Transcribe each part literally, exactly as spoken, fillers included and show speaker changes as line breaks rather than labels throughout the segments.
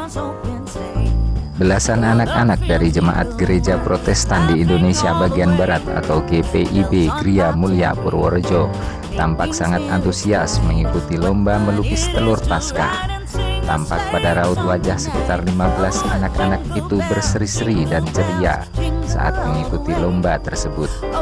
Belasan anak-anak dari Jemaat Gereja Protestan di Indonesia bagian Barat atau G P I B Gria Mulia Purworejo tampak sangat antusias mengikuti lomba melukis telur Paskah. Tampak pada raut wajah sekitar lima belas anak-anak itu berseri-seri dan ceria saat mengikuti lomba tersebut.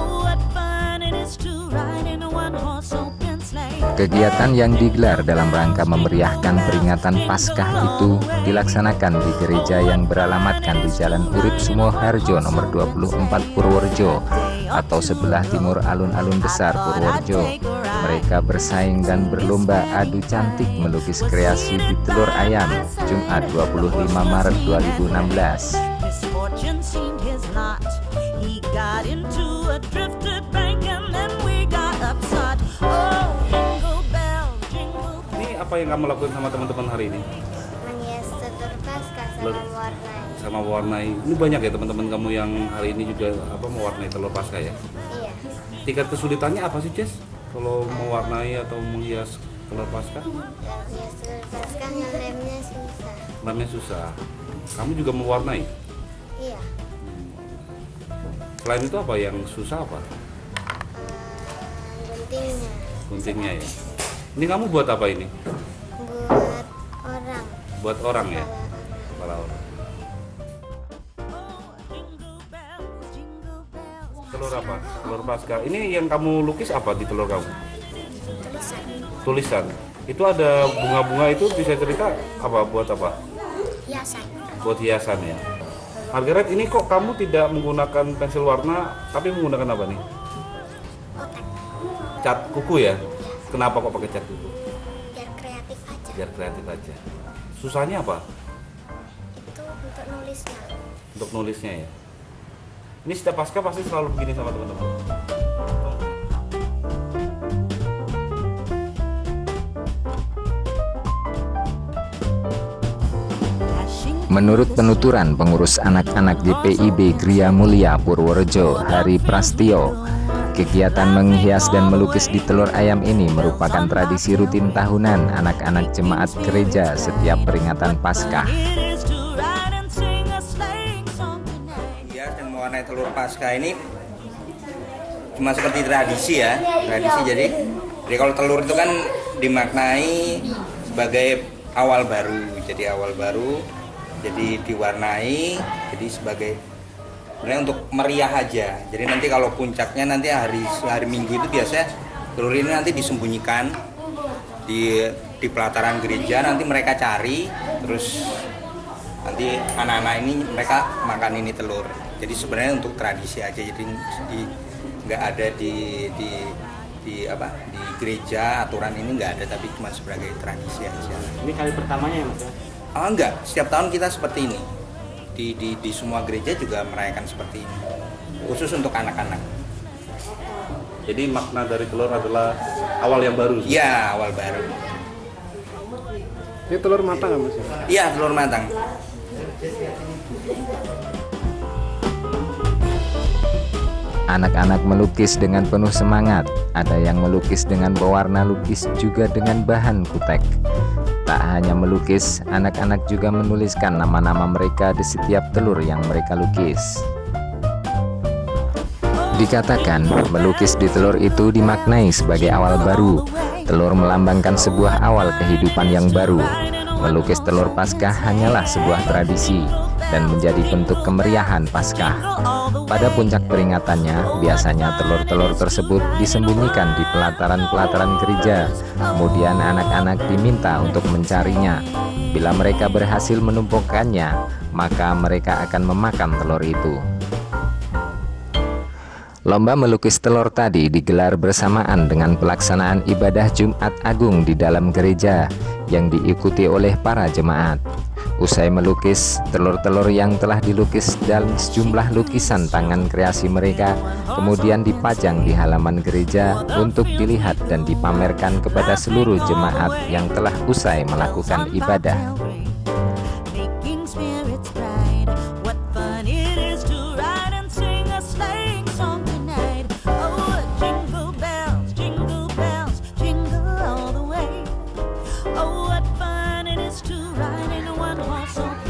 Kegiatan yang digelar dalam rangka memeriahkan peringatan Paskah itu dilaksanakan di gereja yang beralamatkan di Jalan Urip Sumoharjo nomor dua puluh empat Purworejo atau sebelah timur alun-alun besar Purworejo. Mereka bersaing dan berlomba adu cantik melukis kreasi di telur ayam Jumat dua puluh lima Maret dua ribu enam belas.
Apa yang kamu lakukan sama teman-teman hari ini?
Menghias telur Paskah sama mewarnai.
Sama mewarnai. Ini banyak ya teman-teman kamu yang hari ini juga apa mewarnai telur Paskah ya?
Iya.
Tingkat kesulitannya apa sih, Jess? Kalau mewarnai atau menghias telur Paskah?
Menghias telur Paskah ngelemnya susah.
Lemnya susah. Kamu juga mewarnai?
Iya.
Selain itu apa yang susah apa?
Guntingnya.
Guntingnya ya. Ini kamu buat apa ini?
Buat orang.
Buat orang ya? Kepala orang. Telur apa? Telur Paskah. Ini yang kamu lukis apa di telur kamu?
Tulisan.
Tulisan. Itu ada bunga-bunga itu bisa cerita apa? Buat apa?
Hiasan.
Buat hiasan ya. Margaret, ini kok kamu tidak menggunakan pensil warna tapi menggunakan apa nih?
Otak.
Cat kuku ya? Kenapa kok pakai cat kuku?
Biar kreatif aja.
Biar kreatif aja. Susahnya apa?
Itu untuk nulisnya.
Untuk nulisnya ya. Ini setiap Paskah pasti selalu begini sama teman-teman.
Menurut penuturan pengurus anak-anak G P I B Gria Mulia Purworejo, Hari Prastio, kegiatan menghias dan melukis di telur ayam ini merupakan tradisi rutin tahunan anak-anak jemaat gereja setiap peringatan Paskah.
Hias dan mewarnai telur Paskah ini cuma seperti tradisi ya, tradisi. Jadi, jadi kalau telur itu kan dimaknai sebagai awal baru, jadi awal baru, jadi diwarnai, jadi sebagai sebenarnya untuk meriah aja. Jadi nanti kalau puncaknya nanti hari hari Minggu itu biasanya telur ini nanti disembunyikan di di pelataran gereja, nanti mereka cari, terus nanti anak-anak ini mereka makan ini telur. Jadi sebenarnya untuk tradisi aja, jadi di nggak ada di di di apa di gereja aturan ini nggak ada, tapi cuma sebagai tradisi aja.
Ini kali pertamanya ya Mas?
Ah enggak, setiap tahun kita seperti ini. Di, di, di semua gereja juga merayakan seperti ini, khusus untuk anak-anak.
Jadi makna dari telur adalah awal yang baru?
Iya, awal baru.
Ini telur matang nggak Mas?
Iya, telur matang.
Anak-anak melukis dengan penuh semangat, ada yang melukis dengan pewarna lukis juga dengan bahan kutek. Tak hanya melukis, anak-anak juga menuliskan nama-nama mereka di setiap telur yang mereka lukis. Dikatakan, melukis di telur itu dimaknai sebagai awal baru. Telur melambangkan sebuah awal kehidupan yang baru. Melukis telur Paskah hanyalah sebuah tradisi dan menjadi bentuk kemeriahan Paskah. Pada puncak peringatannya, biasanya telur-telur tersebut disembunyikan di pelataran-pelataran gereja. Kemudian anak-anak diminta untuk mencarinya. Bila mereka berhasil menumpukannya, maka mereka akan memakan telur itu. Lomba melukis telur tadi digelar bersamaan dengan pelaksanaan ibadah Jumat Agung di dalam gereja yang diikuti oleh para jemaat. Usai melukis, telur-telur yang telah dilukis dalam sejumlah lukisan tangan kreasi mereka kemudian dipajang di halaman gereja untuk dilihat dan dipamerkan kepada seluruh jemaat yang telah usai melakukan ibadah.
Oh, what fun it is to ride in a one-horse open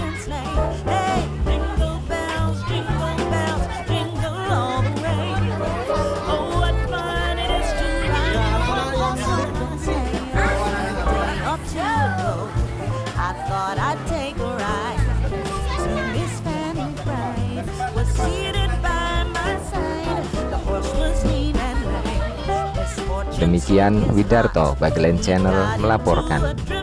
thought I'd take a ride. Miss Fanny Bright was seated by my side. The horse was lean and light.
Demikian Widarto Bagelen Channel melaporkan.